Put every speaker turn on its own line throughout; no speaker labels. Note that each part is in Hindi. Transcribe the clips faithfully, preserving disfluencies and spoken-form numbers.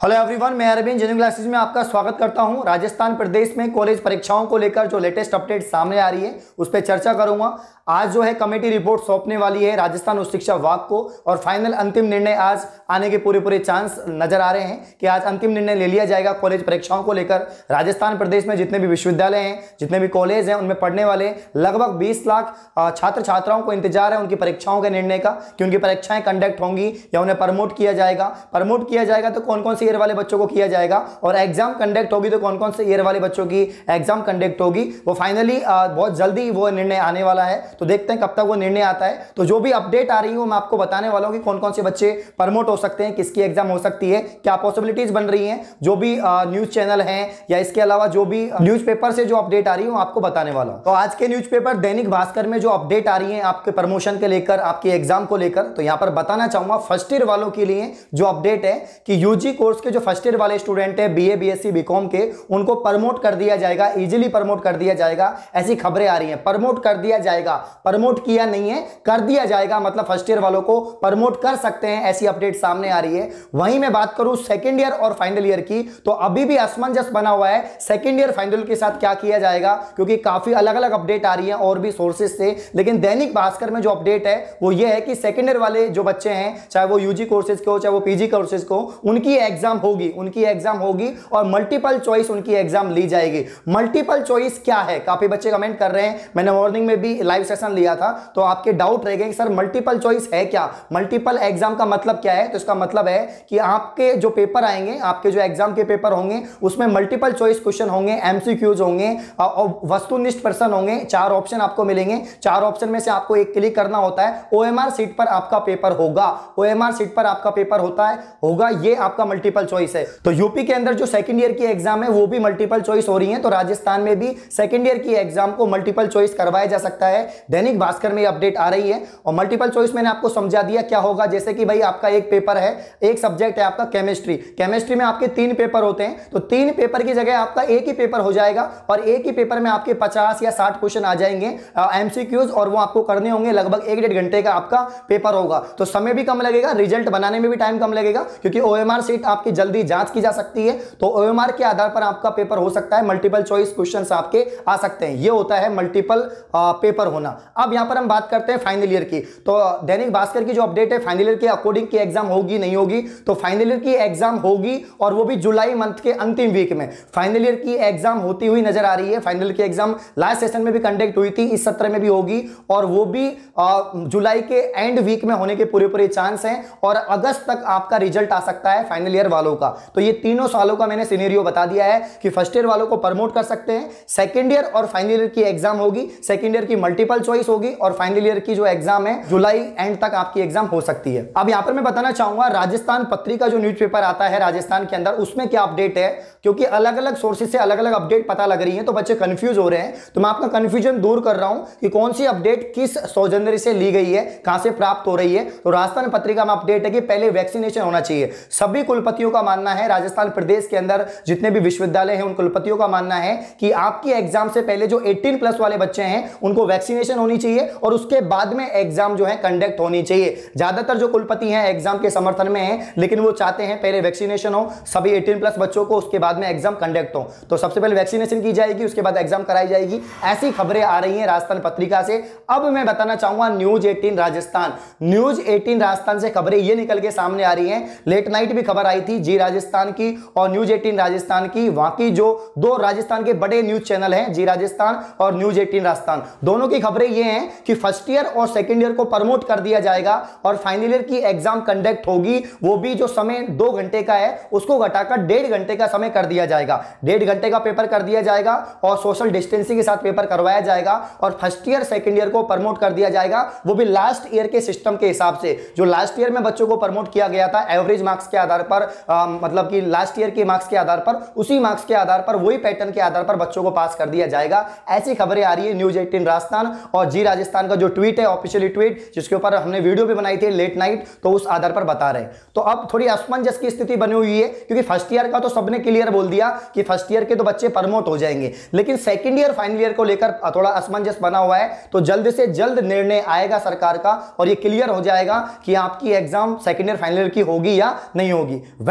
हेलो एवरीवन, मैं अरविंद जेन्युइन क्लासेस में आपका स्वागत करता हूं। राजस्थान प्रदेश में कॉलेज परीक्षाओं को लेकर जो लेटेस्ट अपडेट सामने आ रही है उस पर चर्चा करूंगा। आज जो है कमेटी रिपोर्ट सौंपने वाली है राजस्थान उच्च शिक्षा विभाग को और फाइनल अंतिम निर्णय आज आने के पूरे पूरे चांस नजर आ रहे हैं कि आज अंतिम निर्णय ले लिया जाएगा कॉलेज परीक्षाओं को लेकर। राजस्थान प्रदेश में जितने भी विश्वविद्यालय हैं, जितने भी कॉलेज हैं, उनमें पढ़ने वाले लगभग बीस लाख छात्र छात्राओं को इंतजार है उनकी परीक्षाओं के निर्णय का कि उनकी परीक्षाएं कंडक्ट होंगी या उन्हें प्रमोट किया जाएगा। प्रमोट किया जाएगा तो कौन कौन से ईयर वाले बच्चों को किया जाएगा, और एग्जाम कंडक्ट होगी तो कौन कौन से ईयर वाले बच्चों की एग्जाम कंडक्ट होगी। वो फाइनली बहुत जल्दी वो निर्णय आने वाला है, तो देखते हैं कब तक वो निर्णय आता है। तो जो भी अपडेट आ रही है मैं आपको बताने वाला हूं कि कौन कौन से बच्चे प्रमोट हो सकते हैं, किसकी एग्जाम हो सकती है, क्या पॉसिबिलिटीज बन रही हैं। जो भी न्यूज चैनल हैं या इसके अलावा जो भी न्यूज़पेपर से जो अपडेट आ रही है वो आपको बताने वाला हूं। तो आज के न्यूज़पेपर दैनिक भास्कर में जो अपडेट आ रही है आपके प्रमोशन के लेकर, आपके एग्जाम को लेकर, तो यहां पर बताना चाहूंगा फर्स्ट ईयर वालों के लिए जो अपडेट है कि यूजी कोर्स के जो फर्स्ट ईयर वाले स्टूडेंट है बीए बीएससी बीकॉम के, उनको प्रमोट कर दिया जाएगा, इजीली प्रमोट कर दिया जाएगा। ऐसी खबरें आ रही हैं, प्रमोट कर दिया जाएगा, प्रमोट किया नहीं है, कर दिया जाएगा, मतलब फर्स्ट ईयर वालों को प्रमोट कर सकते हैं, ऐसी अपडेट सामने आ रही है। वहीं मैं बात करूं सेकंड ईयर और फाइनल ईयर की, तो अभी भी असमंजस बना हुआ है सेकंड ईयर फाइनल के साथ क्या किया जाएगा, क्योंकि काफी अलग अलग अपडेट आ रही है और भी सोर्सेज से। लेकिन दैनिक भास्कर में जो अपडेट है वो ये है कि सेकंड ईयर वाले जो बच्चे हैं, चाहे वो यूजी कोर्सेज को चाहे वो पीजी कोर्सेज को, उनकी एग्जाम होगी, उनकी एग्जाम होगी और मल्टीपल चॉइस उनकी एग्जाम ली जाएगी। मल्टीपल चॉइस क्या है, काफी बच्चे कमेंट कर रहे हैं, मैंने मॉर्निंग में भी लाइव सेशन लिया था तो आपके डाउट रह गए कि सर मल्टीपल चॉइस है क्या, मल्टीपल एग्जाम का मतलब क्या है। तो इसका मतलब है कि आपके जो पेपर आएंगे, आपके जो एग्जाम के पेपर होंगे उसमें मल्टीपल चॉइस क्वेश्चन होंगे, एमसीक्यूज होंगे और वस्तुनिष्ठ प्रश्न होंगे। चार ऑप्शन आपको मिलेंगे, चार ऑप्शन में से आपको एक क्लिक करना होता है, ओएमआर सीट पर आपका पेपर होगा, ओएमआर सीट पर आपका पेपर होता है होगा ये आपका मल्टीपल चॉइस है। तो यूपी के अंदर जो सेकंड ईयर की एग्जाम है वो भी मल्टीपल चॉइस हो रही है, तो राजस्थान में भी सेकंड ईयर की एग्जाम को मल्टीपल चॉइस करवाया जा सकता है। दैनिक भास्कर में अपडेट आ रही है और मल्टीपल चॉइस मैंने आपको समझा दिया क्या होगा। जैसे कि भाई आपका एक पेपर है, एक सब्जेक्ट है आपका केमिस्ट्री, केमिस्ट्री में आपके तीन पेपर होते हैं, तो तीन पेपर की जगह आपका एक ही पेपर हो जाएगा और एक ही पेपर में आपके पचास या साठ क्वेश्चन आ जाएंगे एमसीक्यूज, और वो आपको करने होंगे। लगभग एक डेढ़ घंटे का आपका पेपर होगा, तो समय भी कम लगेगा, रिजल्ट बनाने में भी टाइम कम लगेगा, क्योंकि ओएमआर सीट आपकी जल्दी जांच की जा सकती है। तो ओएमआर के आधार पर आपका पेपर हो सकता है, मल्टीपल चॉइस क्वेश्चंस आपके आ सकते हैं, ये होता है मल्टीपल पेपर होना। अब यहां पर हम बात करते हैं फाइनल ईयर की, तो दैनिक भास्कर की जो अपडेट है फाइनल ईयर के अकॉर्डिंग की एग्जाम होगी नहीं होगी, तो फाइनल ईयर की एग्जाम होगी और वो भी जुलाई मंथ के अंतिम वीक में फाइनल ईयर की एग्जाम होती हुई नजर आ रही है। फाइनल ईयर की एग्जाम लास्ट सेशन में भी कंडक्ट हुई थी, इस सत्र में भी होगी और वो भी आ, जुलाई के एंड वीक में होने के पूरे पूरे चांस हैं और अगस्त तक आपका रिजल्ट आ सकता है फाइनल ईयर वालों का। तो ये तीनों सालों का मैंने सिनेरियो बता दिया है कि फर्स्ट ईयर वालों को प्रमोट कर सकते हैं, सेकेंड ईयर और फाइनल ईयर की एग्जाम होगी, सेकेंड ईयर की मल्टीपल चॉइस होगी और फाइनल ईयर की जो एग्जाम है जुलाई एंड तक आपकी एग्जाम हो सकती है। अब यहां पर मैं बताना चाहूंगा राजस्थान पत्रिका जो न्यूज़पेपर आता है राजस्थान के अंदर, उसमें क्या अपडेट है, क्योंकि अलग अलग सोर्सेज से अलग अलग अपडेट पता लग रही है तो बच्चे कंफ्यूज हो रहे हैं। तो मैं आपका कंफ्यूजन दूर कर रहा हूं कि कौन सी अपडेट किस सौजन्य से ली गई है, कहां से प्राप्त हो रही है। तो राजस्थान पत्रिका में अपडेट है कि पहले वैक्सीनेशन होना चाहिए। सभी कुलपतियों का मानना है, राजस्थान प्रदेश के अंदर जितने भी विश्वविद्यालय हैं उन कुलपतियों का मानना है कि आपकी एग्जाम से पहले जो अठारह प्लस वाले बच्चे हैं उनको वैक्सीनेशन होनी चाहिए और उसके बाद में एग्जाम जो है कंडक्ट होनी चाहिए। ज्यादातर जो कुलपति हैं एग्जाम के समर्थन में हैं, लेकिन वो चाहते हैं पहले वैक्सीनेशन हो सभी अठारह प्लस बच्चों को, उसके बाद में एग्जाम कंडक्ट हो। तो सबसे पहले वैक्सीनेशन की जाएगी, उसके बाद एग्जाम कराई जाएगी, ऐसी खबरें आ रही हैं राजस्थान पत्रिका से। अब मैं बताना चाहूंगा न्यूज अठारह राजस्थान, न्यूज अठारह राजस्थान से खबरें ये निकल के सामने आ रही हैं। लेट नाइट भी खबर आई थी जी राजस्थान की और न्यूज अठारह राजस्थान की, वहां की जो दो राजस्थान के बड़े न्यूज चैनल हैं जी राजस्थान और न्यूज अठारह राजस्थान, दोनों की खबरें ये हैं कि फर्स्ट ईयर और सेकंड ईयर को प्रमोट कर दिया जाएगा और फाइनल ईयर की एग्जाम कंडक्ट होगी, वो भी जो समय दो घंटे का है उसको घटाकर डेढ़ घंटे का समय कर दिया जाएगा, डेढ़ घंटे का पेपर कर दिया जाएगा और सोशल डिस्टेंसिंग के साथ पेपर करवाया जाएगा और फर्स्ट ईयर सेकंड ईयर को प्रमोट कर दिया जाएगा, वो भी लास्ट ईयर के सिस्टम के हिसाब से। जो लास्ट ईयर में बच्चों को प्रमोट किया गया था एवरेज मार्क्स के आधार पर, आ, मतलब कि लास्ट ईयर के मार्क्स के आधार पर, उसी मार्क्स के आधार पर, वही पैटर्न के आधार पर बच्चों को पास कर दिया जाएगा, ऐसी खबरें आ रही है न्यूज अठारह राजस्थान और जी राजस्थान का जो ट्वीट है ऑफिशियली ट्वीट, जिसके ऊपर हमने वीडियो भी बनाई थी लेट नाइट, तो उस आधार पर बता रहे हैं। तो अब थोड़ी असमंजस की स्थिति बनी हुई है, क्योंकि फर्स्ट ईयर का तो सबने क्लियर बोल दिया कि फर्स्ट ईयर के तो बच्चे प्रमोट हो जाएंगे, लेकिन सेकंड ईयर फाइनल ईयर को लेकर थोड़ा असमंजस बना हुआ है। तो जल्द से जल्द निर्णय आएगा सरकार का और ये क्लियर हो जाएगा कि आपकी exam second year final year की होगी या नहीं होगी।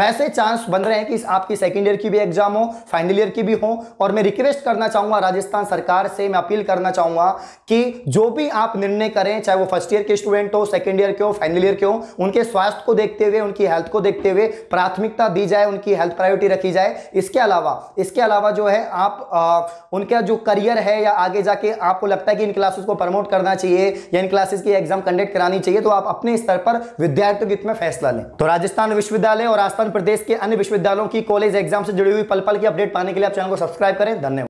वैसे चांस बन रहे हैं कि आपकी सेकेंड ईयर की भी एग्जाम हो, फाइनल ईयर की भी हो। और मैं रिक्वेस्ट करना चाहूंगा राजस्थान सरकार से, मैं अपील करना चाहूंगा कि जो भी आप निर्णय करें, चाहे वो फर्स्ट ईयर के स्टूडेंट हो, सेकेंड ईयर के हो, फाइनल ईयर के हो, उनके स्वास्थ्य को देखते हुए, उनकी हेल्थ को देखते हुए प्राथमिकता दी जाए, उनकी हेल्थ प्रायोरिटी रखी जाए। इसके अलावा इसके अलावा जो है आप आ, उनका जो करियर है या आगे जाके आपको लगता है कि इन क्लासेस को प्रमोट करना चाहिए या इन क्लासेस की एग्जाम कंडक्ट करानी चाहिए, तो आप अपने स्तर पर विद्यार्थियों के हित में फैसला लें। तो राजस्थान विश्वविद्यालय और राजस्थान प्रदेश के अन्य विश्वविद्यालयों की कॉलेज एग्जाम से जुड़ी हुई पल पल की अपडेट पाने के लिए आप चैनल को सब्सक्राइब करें। धन्यवाद।